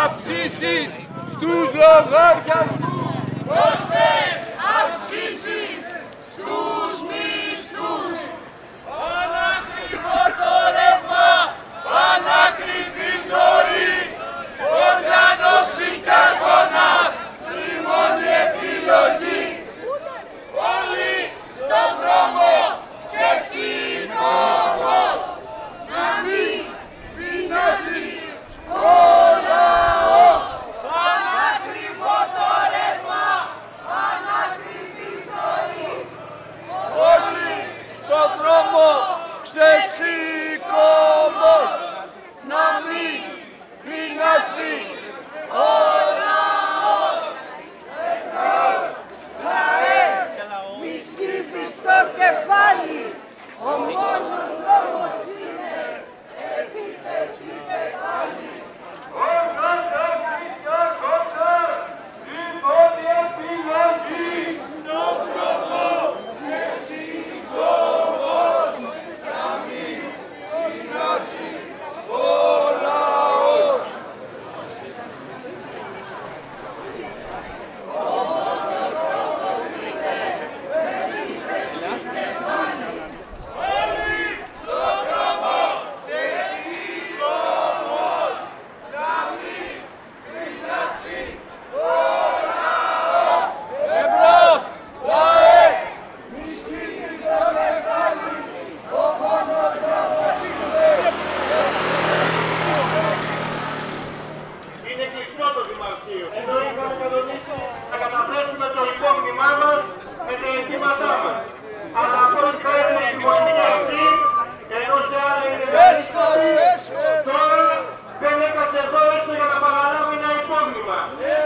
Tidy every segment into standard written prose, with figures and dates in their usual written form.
αυξήσεις στους λογαριασμούς. Πρόσθετες αυξήσεις στους μισθούς. Πανάκριβο το ρεύμα, πανάκριβη ζωή. Οργάνωση κι αγώνας, η μόνη επιλογή. Όλοι στον δρόμο, ξεσηκωμός. Να μην πεινάσει ο λαός. Πανάκριβο το ρεύμα, πανάκριβη ζωή. Όλοι στον δρόμο, ξεσηκωμός. Να μην πεινάσει ο λαός. Λαέ, μη σκύβεις στο κεφάλι. Ο μόνος λόγος είναι επίθεση και πάλι. Οργάνωση κι αγώνας, η μόνη επιλογή. Στον δρόμο, ξεσηκωμός. Να μην πεινάσει ο λαός. Είναι κλειστό το Δημαρχείο. Εδώ είχαμε κανονίσει να καταθέσουμε το υπόμνημά μας με τα αιτήματά μας. Αλλά από ό,τι φαίνεται η συμμορφία αυτή, ενώ σε άλλα είναι δύσκολη, τώρα δεν έκατσε εδώ έστω για να παραλάβει ένα υπόμνημα.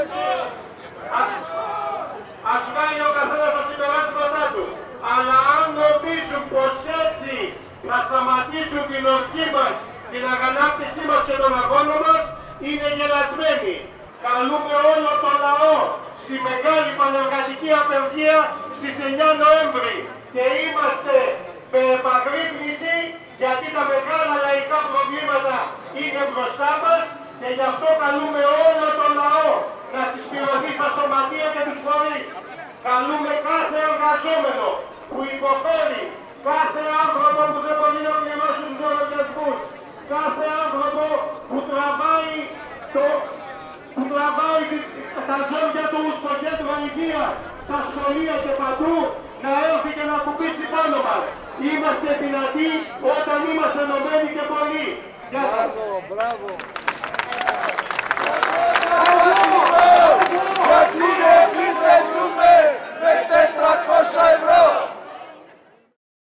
Ας κάνει ο καθένας τα συμπεράσματά του. Αλλά αν νομίζουν πως έτσι θα σταματήσουν την ορκή μας, την αγανάκτησή μας και τον αγώνα μας, είναι γελασμένοι. Καλούμε όλο το λαό στη μεγάλη πανεργατική απεργία στις 9 Νοέμβρη και είμαστε με επαγρύπνηση γιατί τα μεγάλα λαϊκά προβλήματα είναι μπροστά μας και γι' αυτό καλούμε όλο το λαό να συσπηρωθεί στα σωματεία και τους φορείς. Καλούμε κάθε εργαζόμενο που υποφέρει, κάθε άνθρωπο που δεν μπορεί να πληρώσει τους λογαριασμούς, κάθε άνθρωπο που τραβάει τα ζώδια του στο κέντρο υγείας, στα σχολεία και παντού, να έρθει και να κουμπίσει πάνω μας. Είμαστε δυνατοί όταν είμαστε ενωμένοι και πολλοί. Γεια σας. Μπράβο.